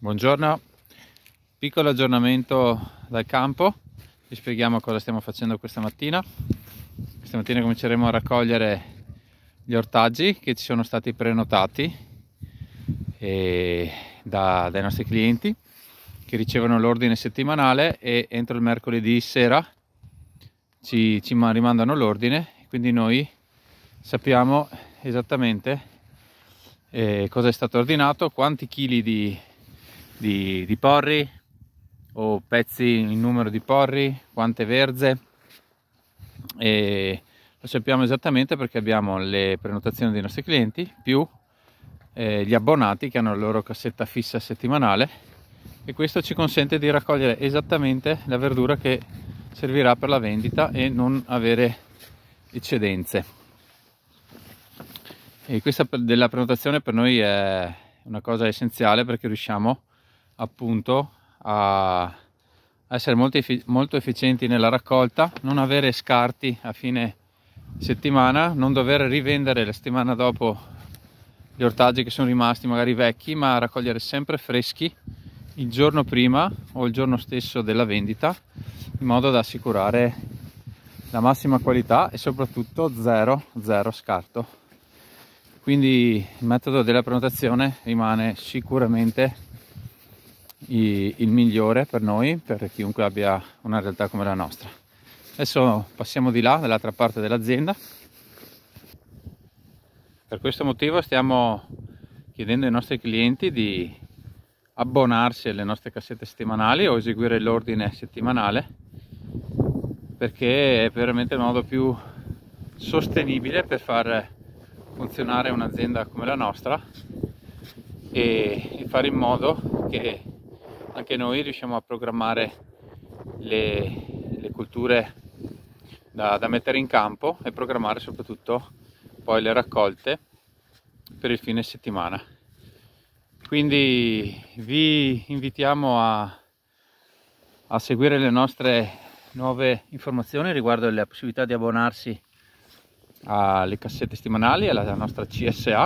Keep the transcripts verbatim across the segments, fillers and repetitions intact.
Buongiorno, piccolo aggiornamento dal campo, vi spieghiamo cosa stiamo facendo questa mattina. Questa mattina cominceremo a raccogliere gli ortaggi che ci sono stati prenotati e da, dai nostri clienti che ricevono l'ordine settimanale e entro il mercoledì sera ci, ci rimandano l'ordine, quindi noi sappiamo esattamente eh, cosa è stato ordinato, quanti chili di Di, di porri o pezzi in numero di porri, quante verze, e lo sappiamo esattamente perché abbiamo le prenotazioni dei nostri clienti più eh, gli abbonati che hanno la loro cassetta fissa settimanale, e questo ci consente di raccogliere esattamente la verdura che servirà per la vendita e non avere eccedenze. E questa della prenotazione per noi è una cosa essenziale, perché riusciamo appunto a essere molto, molto efficienti nella raccolta, non avere scarti a fine settimana, non dover rivendere la settimana dopo gli ortaggi che sono rimasti magari vecchi, ma raccogliere sempre freschi il giorno prima o il giorno stesso della vendita, in modo da assicurare la massima qualità e soprattutto zero zero scarto. Quindi il metodo della prenotazione rimane sicuramente il migliore per noi, per chiunque abbia una realtà come la nostra. Adesso passiamo di là, dall'altra parte dell'azienda. Per questo motivo stiamo chiedendo ai nostri clienti di abbonarsi alle nostre cassette settimanali o eseguire l'ordine settimanale, perché è veramente il modo più sostenibile per far funzionare un'azienda come la nostra e fare in modo che anche noi riusciamo a programmare le, le culture da, da mettere in campo e programmare soprattutto poi le raccolte per il fine settimana. Quindi vi invitiamo a, a seguire le nostre nuove informazioni riguardo la possibilità di abbonarsi alle cassette settimanali, alla nostra C S A.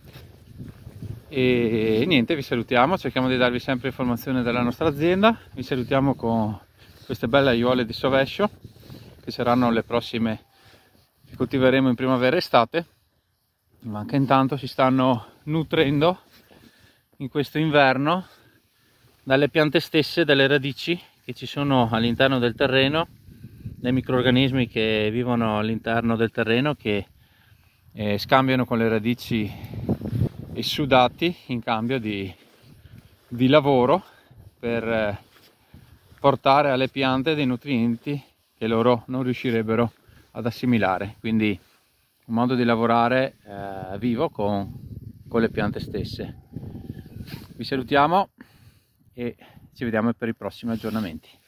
E niente, vi salutiamo, cerchiamo di darvi sempre informazioni della nostra azienda. Vi salutiamo con queste belle aiuole di sovescio che saranno le prossime che coltiveremo in primavera e estate, ma che intanto si stanno nutrendo in questo inverno dalle piante stesse, dalle radici che ci sono all'interno del terreno, dai microrganismi che vivono all'interno del terreno, che eh, scambiano con le radici e sudati in cambio di, di lavoro per portare alle piante dei nutrienti che loro non riuscirebbero ad assimilare. Quindi un modo di lavorare eh, vivo con, con le piante stesse. Vi salutiamo e ci vediamo per i prossimi aggiornamenti.